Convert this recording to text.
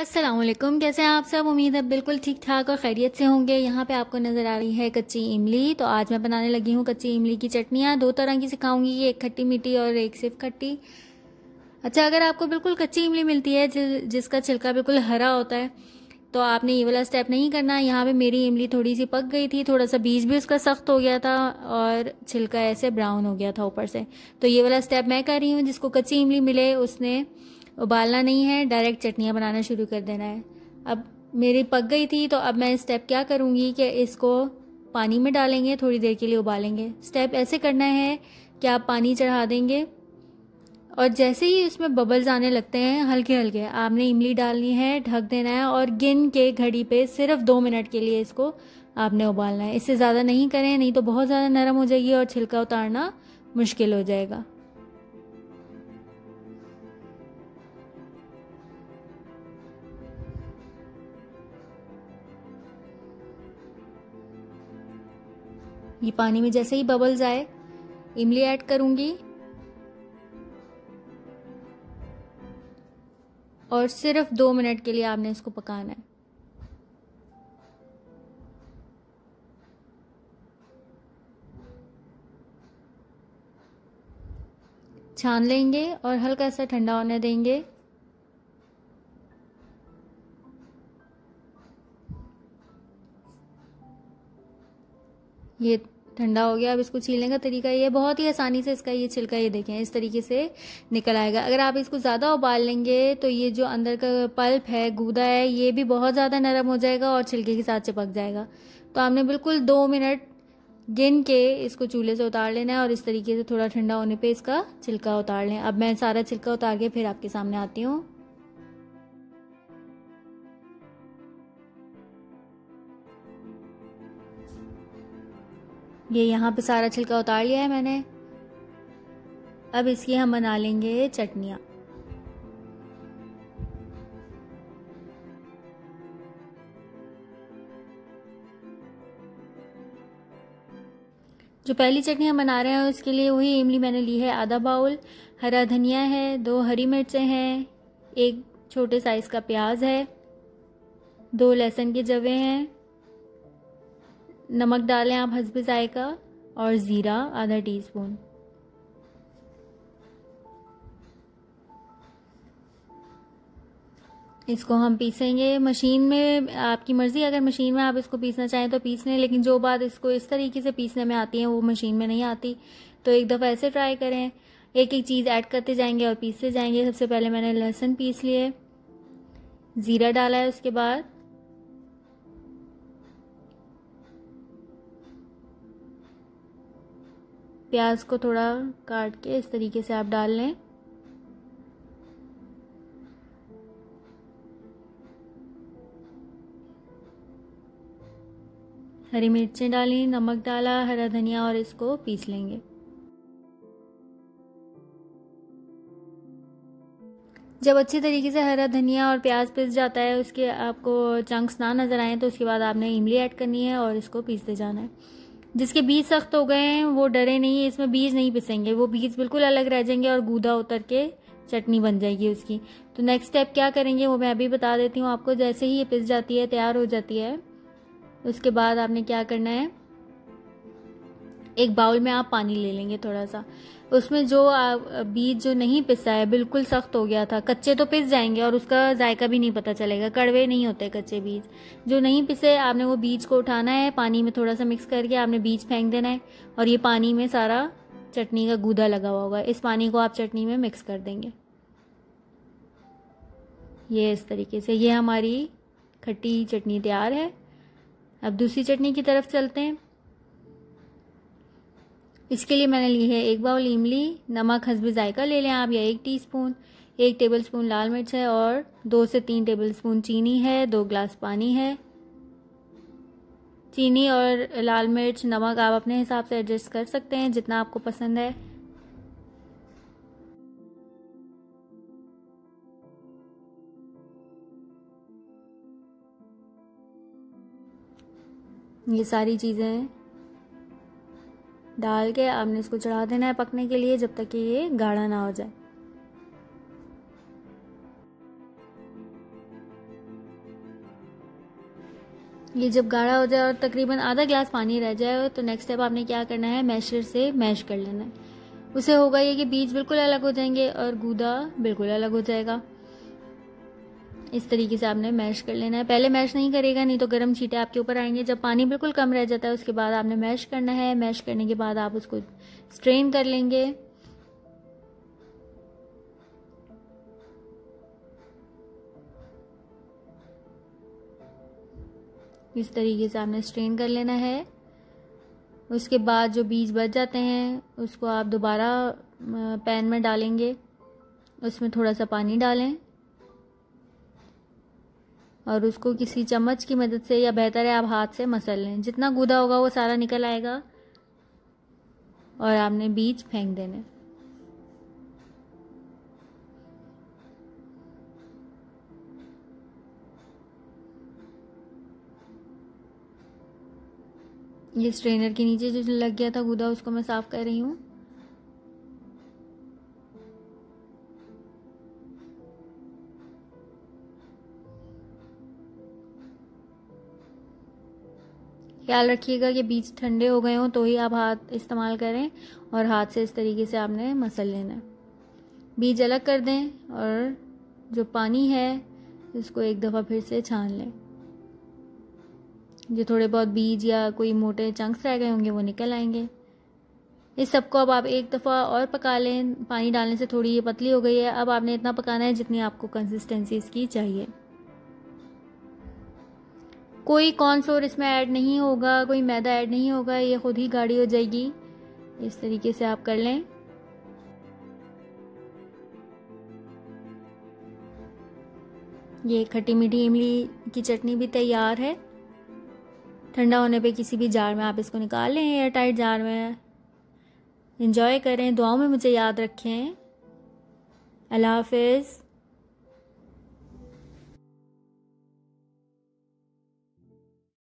अस्सलाम वालेकुम। कैसे हैं आप सब? उम्मीद है बिल्कुल ठीक ठाक और खैरियत से होंगे। यहाँ पे आपको नज़र आ रही है कच्ची इमली। तो आज मैं बनाने लगी हूँ कच्ची इमली की चटनियाँ। दो तरह की सिखाऊंगी, एक खट्टी मीठी और एक सिर्फ खट्टी। अच्छा, अगर आपको बिल्कुल कच्ची इमली मिलती है जिसका छिलका बिल्कुल हरा होता है, तो आपने ये वाला स्टेप नहीं करना। यहाँ पे मेरी इमली थोड़ी सी पक गई थी, थोड़ा सा बीज भी उसका सख्त हो गया था और छिलका ऐसे ब्राउन हो गया था ऊपर से। तो ये वाला स्टेप मैं कर रही हूँ। जिसको कच्ची इमली मिले उसने उबालना नहीं है, डायरेक्ट चटनियाँ बनाना शुरू कर देना है। अब मेरी पक गई थी, तो अब मैं इस स्टेप क्या करूँगी कि इसको पानी में डालेंगे, थोड़ी देर के लिए उबालेंगे। स्टेप ऐसे करना है कि आप पानी चढ़ा देंगे और जैसे ही इसमें बबल्स आने लगते हैं हल्के हल्के, आपने इमली डालनी है, ढक देना है और गिन के घड़ी पे सिर्फ 2 मिनट के लिए इसको आपने उबालना है। इससे ज़्यादा नहीं करें, नहीं तो बहुत ज़्यादा नरम हो जाएगी और छिलका उतारना मुश्किल हो जाएगा। ये पानी में जैसे ही बबल्स आए, इमली ऐड करूंगी और सिर्फ 2 मिनट के लिए आपने इसको पकाना है। छान लेंगे और हल्का सा ठंडा होने देंगे। ये ठंडा हो गया। अब इसको छीलने का तरीका ये बहुत ही आसानी से, इसका ये छिलका ये देखें इस तरीके से निकल आएगा। अगर आप इसको ज़्यादा उबाल लेंगे तो ये जो अंदर का पल्प है, गूदा है, ये भी बहुत ज़्यादा नरम हो जाएगा और छिलके के साथ चिपक जाएगा। तो आपने बिल्कुल 2 मिनट गिन के इसको चूल्हे से उतार लेना है और इस तरीके से थोड़ा ठंडा होने पे इसका छिलका उतार लें। अब मैं सारा छिलका उतार के फिर आपके सामने आती हूँ। ये यहाँ पे सारा छिलका उतार लिया है मैंने। अब इसकी हम बना लेंगे चटनियाँ। जो पहली चटनी हम बना रहे हैं उसके लिए वही इमली मैंने ली है आधा बाउल, हरा धनिया है, 2 हरी मिर्चें हैं, 1 छोटे साइज का प्याज है, 2 लहसुन के जवे हैं, नमक डालें आप हस्बे जायका और ज़ीरा आधा टीस्पून। इसको हम पीसेंगे मशीन में। आपकी मर्जी, अगर मशीन में आप इसको पीसना चाहें तो पीस लें, लेकिन जो बात इसको इस तरीके से पीसने में आती है वो मशीन में नहीं आती। तो एक दफ़ा ऐसे ट्राई करें, एक एक चीज़ ऐड करते जाएंगे और पीसते जाएंगे। सबसे पहले मैंने लहसुन पीस लिए, ज़ीरा डाला है, उसके बाद प्याज को थोड़ा काट के इस तरीके से आप डाल लें। हरी मिर्चें डाली, नमक डाला, हरा धनिया और इसको पीस लेंगे। जब अच्छी तरीके से हरा धनिया और प्याज पिस जाता है, उसके आपको चंक्स ना नज़र आए, तो उसके बाद आपने इमली ऐड करनी है और इसको पीसते जाना है। जिसके बीज सख्त हो गए हैं वो डरे नहीं, इसमें बीज नहीं पिसेंगे, वो बीज बिल्कुल अलग रह जाएंगे और गूदा उतर के चटनी बन जाएगी उसकी। तो नेक्स्ट स्टेप क्या करेंगे वो मैं अभी बता देती हूँ आपको। जैसे ही ये पिस जाती है, तैयार हो जाती है, उसके बाद आपने क्या करना है, एक बाउल में आप पानी ले लेंगे थोड़ा सा। उसमें जो बीज जो नहीं पिसा है, बिल्कुल सख्त हो गया था, कच्चे तो पिस जाएंगे और उसका जायका भी नहीं पता चलेगा, कड़वे नहीं होते कच्चे बीज। जो नहीं पिसे, आपने वो बीज को उठाना है, पानी में थोड़ा सा मिक्स करके आपने बीज फेंक देना है और ये पानी में सारा चटनी का गूदा लगा हुआ होगा, इस पानी को आप चटनी में मिक्स कर देंगे। ये इस तरीके से ये हमारी खट्टी चटनी तैयार है। अब दूसरी चटनी की तरफ चलते हैं। इसके लिए मैंने ली है 1 बाउल इमली, नमक हस्बे जायका ले लें आप या 1 टीस्पून, 1 टेबलस्पून लाल मिर्च है और 2 से 3 टेबलस्पून चीनी है, 2 ग्लास पानी है। चीनी और लाल मिर्च, नमक आप अपने हिसाब से एडजस्ट कर सकते हैं जितना आपको पसंद है। ये सारी चीज़ें डाल के आपने इसको चढ़ा देना है पकने के लिए, जब तक कि ये गाढ़ा ना हो जाए। ये जब गाढ़ा हो जाए और तकरीबन आधा ग्लास पानी रह जाए तो नेक्स्ट स्टेप आपने क्या करना है, मैशर से मैश कर लेना है। उससे होगा ये कि बीज बिल्कुल अलग हो जाएंगे और गूदा बिल्कुल अलग हो जाएगा। इस तरीके से आपने मैश कर लेना है। पहले मैश नहीं करेगा, नहीं तो गर्म छींटे आपके ऊपर आएंगे। जब पानी बिल्कुल कम रह जाता है उसके बाद आपने मैश करना है। मैश करने के बाद आप उसको स्ट्रेन कर लेंगे। इस तरीके से आपने स्ट्रेन कर लेना है। उसके बाद जो बीज बच जाते हैं उसको आप दोबारा पैन में डालेंगे, उसमें थोड़ा सा पानी डालें और उसको किसी चम्मच की मदद से या बेहतर है आप हाथ से मसल लें। जितना गूदा होगा वो सारा निकल आएगा और आपने बीज फेंक देने। ये स्ट्रेनर के नीचे जो लग गया था गूदा उसको मैं साफ कर रही हूँ। ख्याल रखिएगा कि बीज ठंडे हो गए हों तो ही आप हाथ इस्तेमाल करें और हाथ से इस तरीके से आपने मसल लेना है। बीज अलग कर दें और जो पानी है उसको एक दफ़ा फिर से छान लें। जो थोड़े बहुत बीज या कोई मोटे चंक्स रह गए होंगे वो निकल आएंगे। इस सबको अब आप एक दफ़ा और पका लें। पानी डालने से थोड़ी ये पतली हो गई है। अब आपने इतना पकाना है जितनी आपको कंसिस्टेंसी इसकी चाहिए। कोई कॉर्नफ्लोर इसमें ऐड नहीं होगा, कोई मैदा ऐड नहीं होगा, ये खुद ही गाढ़ी हो जाएगी। इस तरीके से आप कर लें। ये खट्टी मीठी इमली की चटनी भी तैयार है। ठंडा होने पे किसी भी जार में आप इसको निकाल लें, एयर टाइट जार में। एंजॉय करें, दुआओं में मुझे याद रखें। अल्लाह हाफिज़।